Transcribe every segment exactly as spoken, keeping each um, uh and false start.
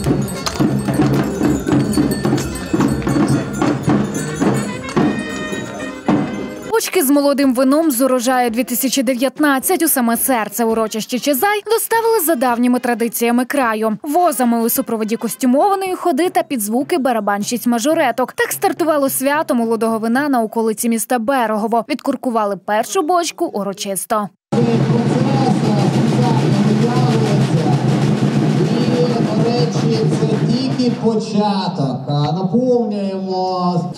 Бочки з молодим вином з урожаю дві тисячі дев'ятнадцять у саме серце урочища Чезай доставили за давніми традиціями краю. Возами у супроводі костюмованої ходи та під звуки барабанщиць мажореток. Так стартувало свято молодого вина на околиці міста Берегово. Відкуркували першу бочку урочисто. Це тільки початок. Наповнюємо.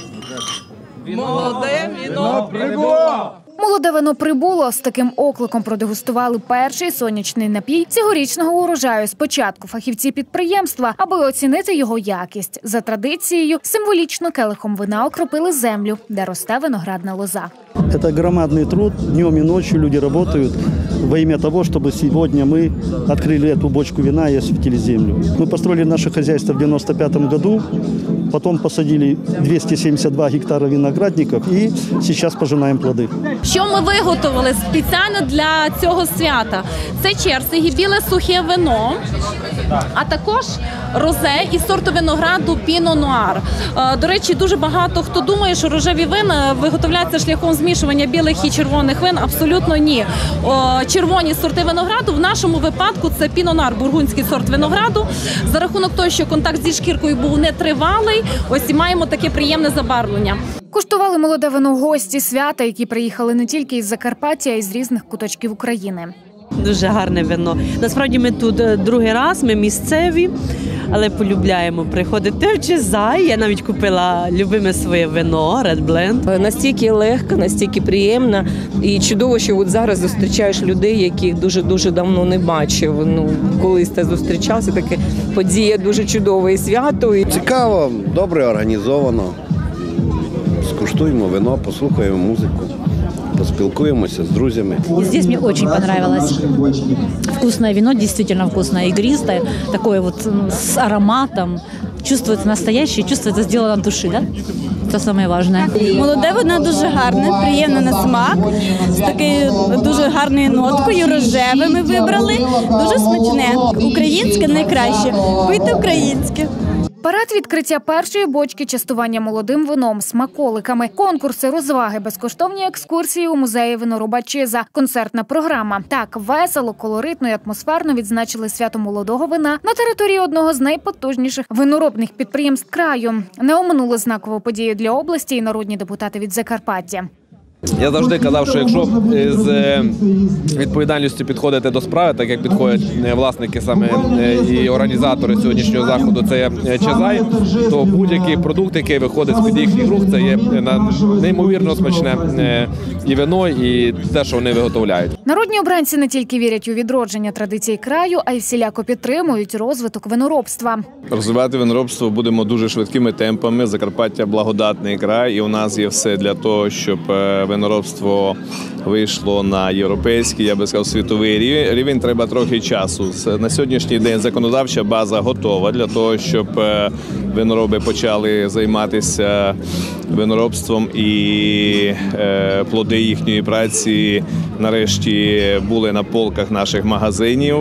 Молоде вино прибуло! Молоде вино прибуло. З таким окликом продегустували перший сонячний напій цьогорічного урожаю. Спочатку фахівці підприємства, аби оцінити його якість. За традицією, символічно келихом вина окропили землю, де росте виноградна лоза. Это громадный труд. Днем и ночью люди работают во имя того, чтобы сегодня мы открыли эту бочку вина и осветили землю. Мы построили наше хозяйство в девяносто пятом году, потом посадили двести семьдесят два гектара виноградников и сейчас пожинаем плоды. Що ми виготовили спеціально для цього свята? Це черсиги, біле сухе вино, а також розе і сорту винограду Піно Нуар. До речі, дуже багато хто думає, що рожеві вина виготовляються шляхом змішування білих і червоних вин. Абсолютно ні. Червоні сорти винограду в нашому випадку це Піно Нуар, бургундський сорт винограду. За рахунок того, що контакт зі шкіркою був нетривалий, ось і маємо таке приємне забарвлення. Куштували молоде вино гості свята, які приїхали не тільки із Закарпаття, а й з різних куточків України. Дуже гарне вино. Насправді ми тут другий раз, ми місцеві, але полюбляємо приходити в Чезай. Я навіть купила любиме своє вино, Red Blend. Настільки легко, настільки приємно і чудово, що от зараз зустрічаєш людей, яких дуже-дуже давно не бачив. Ну, колись ти зустрічався, таке подія дуже чудова і свято. Цікаво, добре організовано. Скуштуємо вино, послухаємо музику, поспілкуємося з друзями. Здесь мне очень понравилось. Вкусное вино, действительно вкусное, игристое, такое вот с ароматом. Чувствуется настоящее, чувствуется сделано от души, да? Це самое важное. Молоде вино дуже гарне, приємне на смак, з такою дуже гарною ноткою, рожеве ми вибрали, дуже смачне. Українське найкраще, пийте українське. Парад відкриття першої бочки, частування молодим вином, смаколиками, конкурси, розваги, безкоштовні екскурсії у музеї винороба Чеза, концертна програма. Так весело, колоритно і атмосферно відзначили свято молодого вина на території одного з найпотужніших виноробних підприємств краю. Не оминули знакову подію для області і народні депутати від Закарпаття. Я завжди казав, що якщо з відповідальністю підходити до справи, так як підходять власники саме і організатори сьогоднішнього заходу, це є Чезай, то будь-який продукт, який виходить з-під їхніх рук, це є неймовірно смачне і вино, і те, що вони виготовляють. Народні обранці не тільки вірять у відродження традицій краю, а й всіляко підтримують розвиток виноробства. Розвивати виноробство будемо дуже швидкими темпами. Закарпаття – благодатний край, і у нас є все для того, щоб виноробство вийшло на європейський, я би сказав, світовий рівень. Треба трохи часу. На сьогоднішній день законодавча база готова для того, щоб винороби почали займатися виноробством і плоди їхньої праці нарешті були на полках наших магазинів.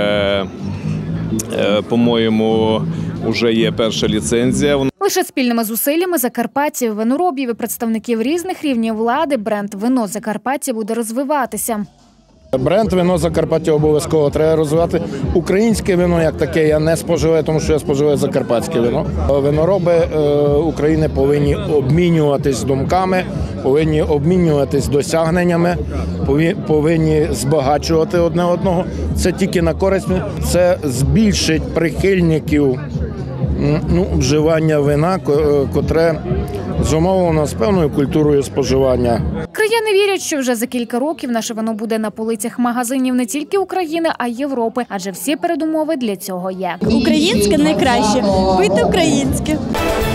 По-моєму, вже є перша ліцензія. Лише спільними зусиллями закарпатців, виноробів і представників різних рівнів влади бренд «Вино Закарпаття» буде розвиватися. Бренд «Вино Закарпаття» обов'язково треба розвивати. Українське вино, як таке, я не споживаю, тому що я споживаю закарпатське вино. Винороби України повинні обмінюватись думками, повинні обмінюватись досягненнями, повинні збагачувати одне одного. Це тільки на користь, це збільшить прихильників ну, вживання вина, котре зумовлено з певною культурою споживання. Краяни вірять, що вже за кілька років наше вино буде на полицях магазинів не тільки України, а й Європи, адже всі передумови для цього є. Українське найкраще, пийте українське.